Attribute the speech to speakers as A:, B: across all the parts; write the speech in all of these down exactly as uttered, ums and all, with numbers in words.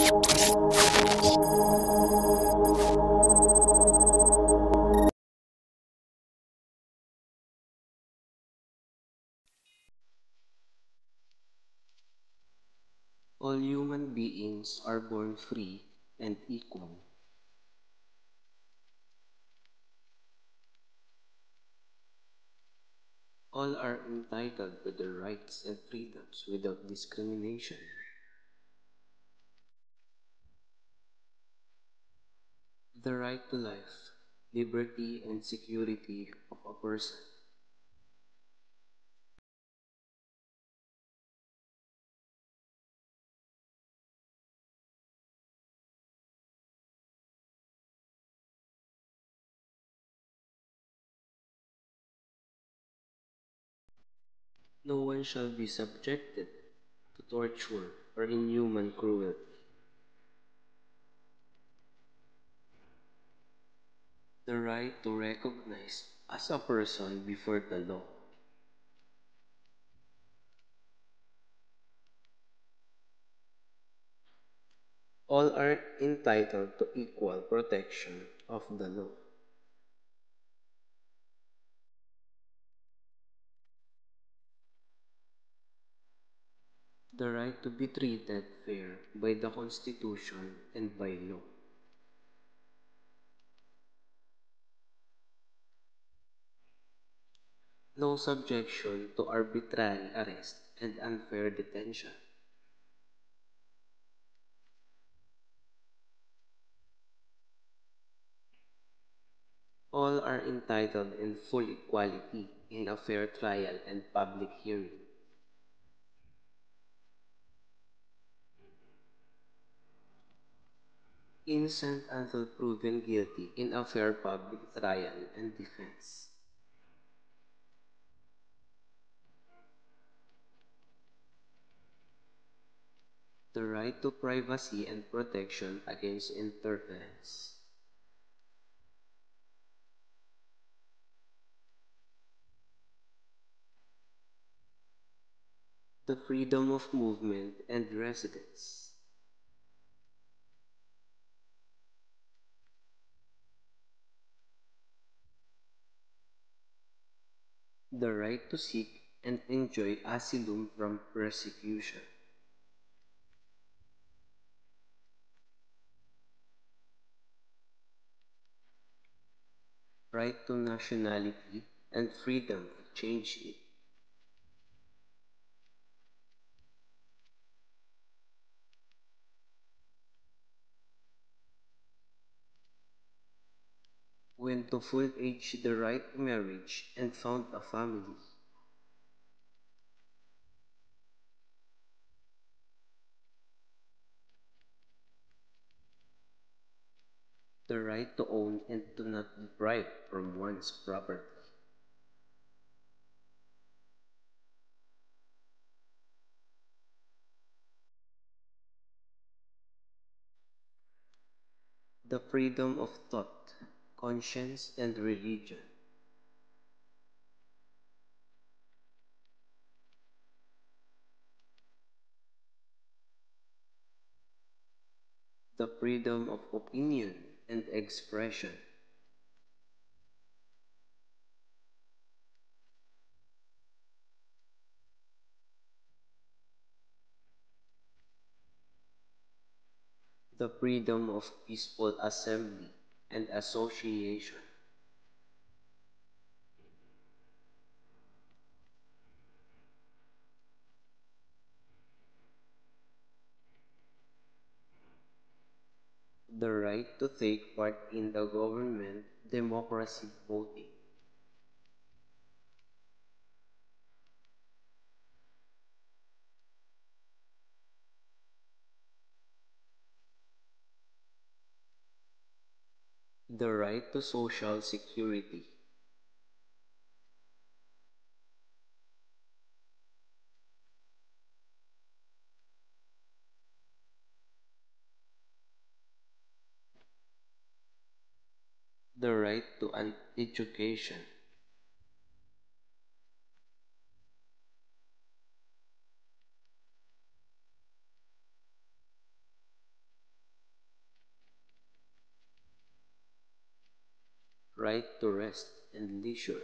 A: All human beings are born free and equal. All are entitled to their rights and freedoms without discrimination. The right to life, liberty, and security of a person. No one shall be subjected to torture or inhuman cruelty. The right to recognize as a person before the law. All are entitled to equal protection of the law. The right to be treated fair by the Constitution and by law. No subjection to arbitrary arrest and unfair detention. All are entitled in full equality in a fair trial and public hearing. Innocent until proven guilty in a fair public trial and defense. The right to privacy and protection against interference. The freedom of movement and residence. The right to seek and enjoy asylum from persecution. Right to nationality and freedom to change it. When to full age, the right to marriage and found a family. The right to own and to not deprive from one's property. The freedom of thought, conscience, and religion. The freedom of opinion and expression. The freedom of peaceful assembly and association. The right to take part in the government democracy voting. The right to social security. The right to an education. right to rest and leisure.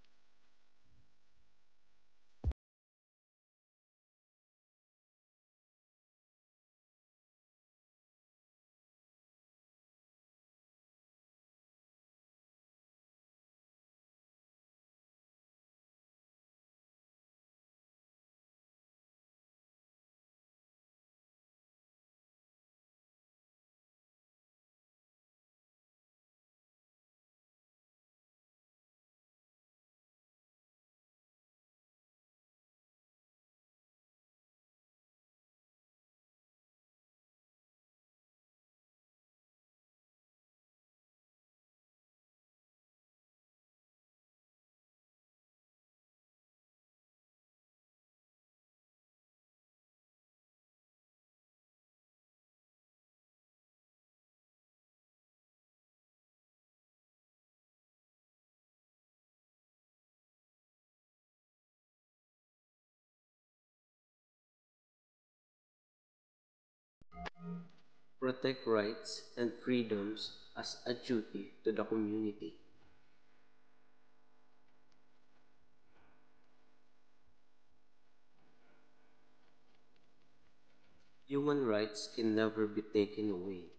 A: Protect rights and freedoms as a duty to the community. Human rights can never be taken away.